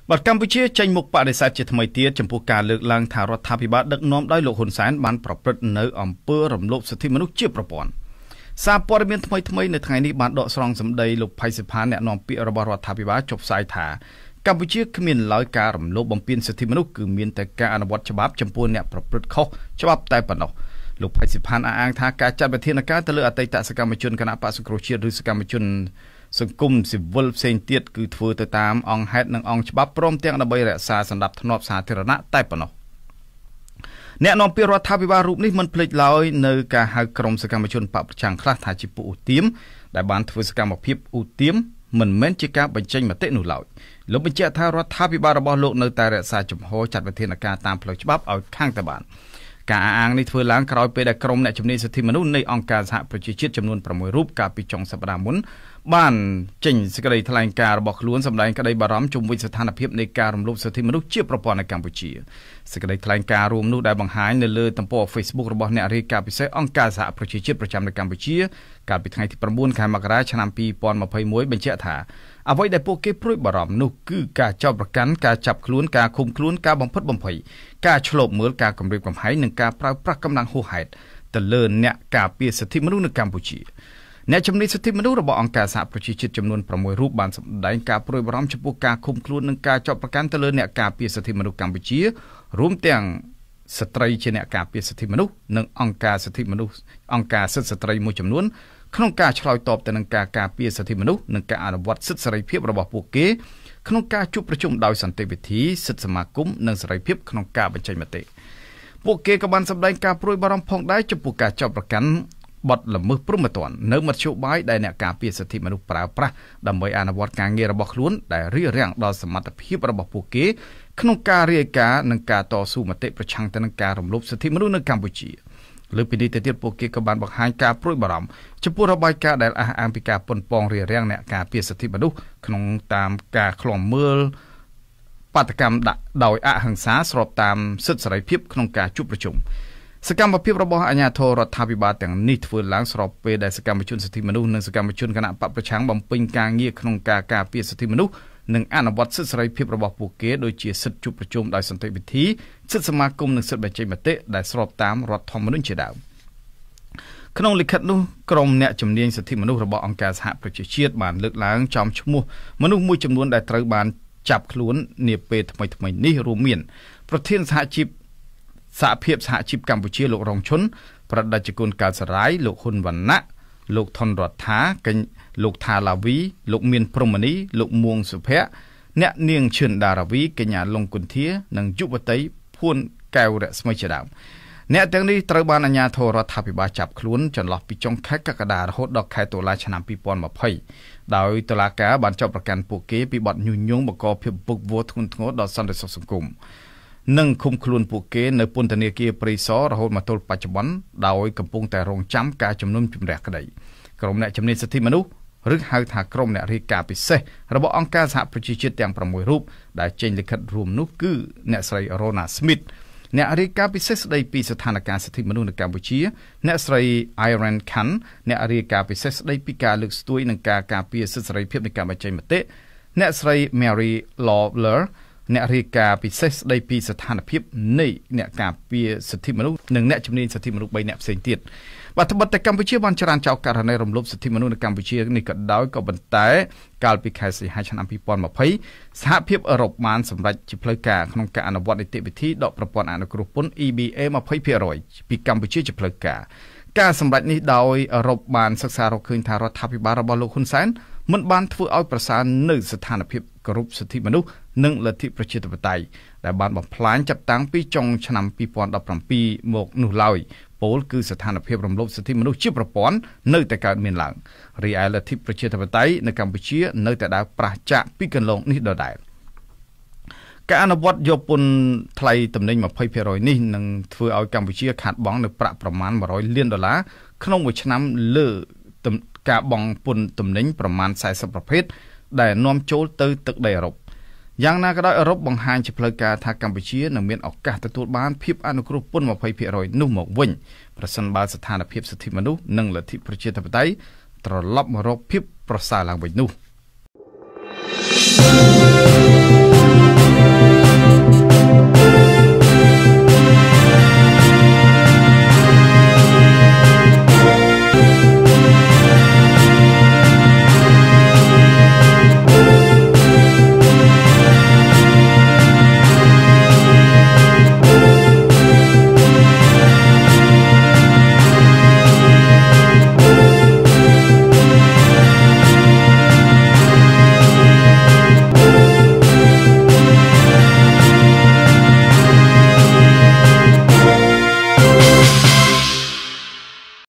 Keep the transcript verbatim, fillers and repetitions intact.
บัดกัมพูชีចេញមុខបដិសេធជាថ្មីទៀតចំពោះការលើកឡើងថារដ្ឋាភិបាលដឹកនាំដោយលោកហ៊ុនសែនបានប្រព្រឹត្តនៅអំពើរំលោភសិទ្ធិមនុស្សជាប្រព័ន្ធសារព័ត៌មានថ្មីថ្មីនៅថ្ងៃនេះបានដកស្រង់សម្ដីលោកផៃសិផានអ្នកនាំពាក្យរបស់រដ្ឋាភិបាលចុះផ្សាយថាកម្ពុជាគ្មានឡើយការរំលោភបំពានសិទ្ធិមនុស្សគឺមានតែការអនុវត្តច្បាប់ចំពោះអ្នកប្រព្រឹត្តខុសច្បាប់តែប៉ុណ្ណោះលោកផៃសិផានអះអាងថាការចាត់វិធានការទៅលើអតីតសកម្មជនគណៈបក្សសង្គ្រោះជាតិឬសកម្មជនសង្គមស៊ីវិលផ្សេងទៀតគឺធ្វើទៅតាមអង្គហេតុនិងអង្គច្បាប់ព្រមទាំងដើម្បីរក្សាសន្តិភាពធ្នាប់សាធារណៈតែប៉ុណ្ណោះអ្នកនាំពាក្យរដ្ឋាភិបាលរូបនេះមិនភ្លេចឡើយនៅការហៅក្រុមសកម្មជនបកប្រឆាំងខ្លះថាជាពួកឧទាមដែលបានធ្វើសកម្មភាពឧទាមមិនមែនជាការបញ្ចេញមតិនោះឡើយលោកបញ្ជាក់ថារដ្ឋាភិបាលរបស់លោកនៅតែរក្សាជំហរចាត់វិធានការតាមផ្លូវច្បាប់ឲ្យខាងតែបានការអះអាងនេះធ្វើឡើងក្រោយពេលដែលក្រុមអ្នកជំនាញសិទ្ធិមនុស្សនៃអង្គការសហប្រជាជាតិចំនួនប្រាំមួយរូបកាលពីចុងសប្តាហ៍មុនបានចេញសេចក្តីថ្លែងការណ៍របស់ខ្លួនសម្ដែងក្តីបារម្ភជុំវិញស្ថានភាពនៃការរំលោភសិទ្ធិមនុស្សជាប្រព័ន្ធនៅកម្ពុជាសេចក្តីថ្លែងការណ៍រួមនោះដែលបង្ហាញនៅលើទំព័រ Facebook របស់អ្នករាយការណ៍ពិសេសអង្គការសហប្រជាជាតិប្រចាំនៅកម្ពុជាកាលពីថ្ងៃទីប្រាំបួនខែមករាឆ្នាំពីរពាន់ម្ភៃមួយបញ្ជាក់ថាអ្វីដែលពួកគេព្រួយបារម្ភនោះគឺការចោទប្រកាន់ការចាប់ខ្លួនការឃុំខ្លួនការបំផិតបំភ័យការឆ្លប់មើលការគំរាមកំហែងនិងការប្រើប្រាស់កម្លាំងហួសហេតុទៅលើអ្នកការពារសិទ្ធិមនុស្សនៅកម្ពុជាអ្នកជំនាញសិទ្ធិមនុស្សរបស់អង្គការសហប្រជាជាតិចំនួនប្រាំមួយរូបបានសម្ដែងការព្រួយបារម្ភចំពោះការឃុំខ្លួននិងការចោទប្រកាន់ទៅលើអ្នកការពារសិទ្ធិមនុស្សកម្ពុជារួមទាំងស្ត្រីជាអ្នកការពារសិទ្ធិមនុស្សនិងអង្គការសិទ្ធិមនុស្សអង្គការសិទ្ធិស្ត្រីមួយចំនួនក្នុងការឆ្លើយតបទៅនឹងការការពារសិទ្ធិមនុស្សនិងការអនុវត្តសិទ្ធិសេរីភាពរបស់ពួកគេក្នុងការជួបប្រជុំដោយសន្តិវិធីសិទ្ធិសមាគមនិងសេរីភាពក្នុងការបញ្ចេញមតិពួកគេក៏បានសម្ដែងការព្រួយបារម្ភផងដែរចំពោះការចោទប្រកាន់បទល្មើសព្រហ្មទណ្ឌនៅមធ្យោបាយដែលអ្នកការពារសិទ្ធិមនុស្សប្រើប្រាស់ដើម្បីអនុវត្តការងាររបស់ខ្លួនដែលរារាំងដល់សមត្ថភាពរបស់ពួកគេក្នុងការរាយការណ៍និងការតស៊ូមតិប្រឆាំងទៅនឹងការរំលោភសិទ្ធិមនុស្សនៅកម្ពុជាលើពីនេះទៅទៀតពួកគេក៏បានបង្ហាញការព្រួយបារម្ភចំពោះរបាយការណ៍ដែលអះអាងពីការប៉ុនប៉ងរារាំងអ្នកការពារសិទ្ធិមនុស្សក្នុងតាមការឃ្លាំមើលបាតកម្មដាក់ដោយអហិង្សាស្របតាមសិទ្ធិសេរីភាពក្នុងការជួបប្រជុំសកម្មភាពរបស់អាជ្ញាធររដ្ឋាភិបាលទាំងនេះធ្វើឡើងស្របពេលដែលសកម្មជនសិទ្ធិមនុស្សនិងសកម្មជនគណៈបកប្រឆាំងបំពេញការងារក្នុងការការពារសិទ្ធិមនុស្សនិងអនុវត្តសិទ្ធិសេរីភាពរបស់ពួកគេដូចជាសិទ្ធិជួបប្រជុំដោយសន្តិវិធីសិទ្ធិសមាគមនិងសិទ្ធិបញ្ចេញមតិដែលស្របតាមរដ្ឋធម្មនុញ្ញជាដើមក្នុងលិខិតនោះក្រុមអ្នកជំនាញសិទ្ធិមនុស្សរបស់អង្គការសហប្រជាជាតិបានលើកឡើងចំឈ្មោះមនុស្សមួយចំនួនដែលត្រូវបានចាប់ខ្លួននាពេលថ្មីៗនេះរួមមានប្រធានសហជីពសហភាពសហជីពកម្ពុជាលោករងឈុនប្រដេជគុណកើតសរាយលោកហ៊ុនវណ្ណៈលោកថនរដ្ឋាកញ្ញលោកថាឡាវីលោកមានព្រំមនីលោកមួងសុភ័ក្រអ្នកនាងឈឿនដារាវីកញ្ញាលងគុន្ធានិងយុវតីភួនកែវរស្មីជាដើមអ្នកទាំងនេះត្រូវបានអាជ្ញាធររដ្ឋាភិបាលចាប់ខ្លួនចន្លោះពីចុងខែកក្កដារហូតដល់ខែតុលាឆ្នាំពីរពាន់ម្ភៃដោយតុលាការបានចាប់ប្រកាន់ពួកគេពីបទញុះញង់បង្កភាពវឹកវរធ្ងន់ធ្ងរដល់សន្តិសុខសង្គមនិងឃុំខ្លួនពួកគេនៅពន្ធនាគារព្រៃសររហូតមកទល់បច្ចុប្បន្នដោយកំពុងតែរងចាំការជំនុំជម្រះក្តីក្រុមអ្នកជំនាញសិទ្ធិមនុស្សឬហៅថាក្រុមអ្នករាយការណ៍ពិសេសរបស់អង្គការសហប្រជាជាតិទាំងប្រាំមួយរូបដែលចេញលិខិតរួមនោះគឺអ្នកស្រី Rona Smith អ្នករាយការណ៍ពិសេសស្ដីពីស្ថានភាពសិទ្ធិមនុស្សនៅកម្ពុជាអ្នកស្រី Irene Khan អ្នករាយការណ៍ពិសេសស្ដីពីការលើកស្ទួយនិងការការពារសិទ្ធិសេរីភាពនៃការបញ្ចេញមតិអ្នកស្រី Mary Lawlerអ្នករាយការណ៍ពិសេសស្ដីពីស្ថានភាពនៃអ្នកការពារសិទ្ធិមនុស្សនិងអ្នកជំនាញសិទ្ធិមនុស្សបីអ្នកផ្សេងទៀតបាទត្បិតតែកម្ពុជាបានចរានចោលករណីរំលោភសិទ្ធិមនុស្សនៅកម្ពុជានេះក៏ដោយក៏ប៉ុន្តែកាលពីខែសីហាឆ្នាំពីរពាន់ម្ភៃសហភាពអឺរ៉ុបបានសម្រេចជាផ្លូវការក្នុងការអនុវត្តនីតិវិធីដកប្រព័ន្ធអនុគ្រោះពន្ធ E B A ยี่สิบเปอร์เซ็นต์ ពីកម្ពុជាជាផ្លូវការការសម្រេចនេះដោយអឺរ៉ុបបានសិក្សារកឃើញថារដ្ឋាភិបាលរបស់លោកហ៊ុនសែនមិនបានធ្វើឲ្យប្រសើរនៅស្ថានភាពគោរពសិទ្ធិមនុស្សនិងលទ្ធិប្រជាធិបតេយ្យដែលបានបំផ្លាញចាប់តាំងពីចុងឆ្នាំពីរពាន់ដប់ប្រាំពីរមកនោះឡើយពោលគឺស្ថានភាពរំលោភសិទ្ធិមនុស្សជាប្រព័ន្ធនៅតែកើតមានឡើងរីឯលទ្ធិប្រជាធិបតេយ្យនៅកម្ពុជានៅតែដើរប្រះចាកពីកន្លងនេះដដែលការអនុវត្តយកពន្ធថ្លៃទំនិញยี่สิบเปอร์เซ็นต์ នេះនឹងធ្វើឲ្យកម្ពុជាខាតបង់នៅប្រាក់ប្រមាណមួយរយលានដុល្លារក្នុងមួយឆ្នាំលើការបង់ពន្ធទំនិញប្រមាណสี่สิบប្រភេទដែលនាំចូលទៅទឹកដីអឺរ៉ុបយ៉ាងណាក៏ដោយអឺរ៉ុបបង្ហាញជាផ្លូវការថាកម្ពុជានឹងមានឱកាសទទួលបានភាពអនុគ្រោះពន្ធยี่สิบเปอร์เซ็นต์ នោះមកវិញប្រសិនបើស្ថានភាពសិទ្ធិមនុស្សនិងលទ្ធិប្រជាធិបតេយ្យត្រឡប់មករកភាពប្រសើរឡើងវិញនោះ